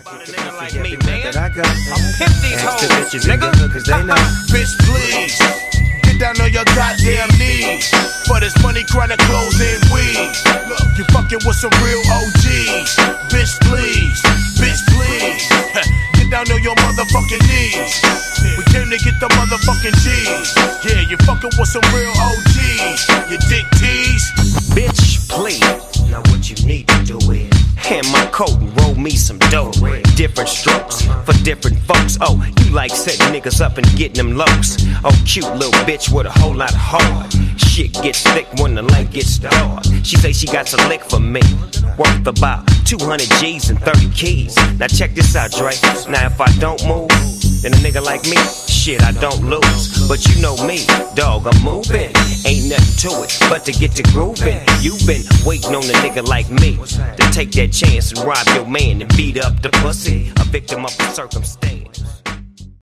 about a nigga like me, man. I'm pimp these hoes, nigga. Bitch, please. Get down on your goddamn knees. For this money, chronic clothes, and weed. Look, you fucking with some real OGs. Bitch, please. Bitch, please. Get down on your motherfucking knees. We came to get the motherfucking G's. Yeah, you fucking with some real OGs. You dick tease. Bitch, please. Now what you need to do is hand my coat and roll me some dough. Different strokes for different folks. Oh, you like setting niggas up and getting them lows. Oh, cute little bitch with a whole lot of heart. Shit gets thick when the light gets dark. She say she got some lick for me, worth about 200 G's and 30 keys. Now check this out, Dre. Now if I don't move, then a nigga like me, shit, I don't lose. But you know me, dog, I'm moving. Ain't nothing to it but to get to grooving. You been waiting on a nigga like me to take that chance and rob your man and beat up the pussy, a victim of the circumstance.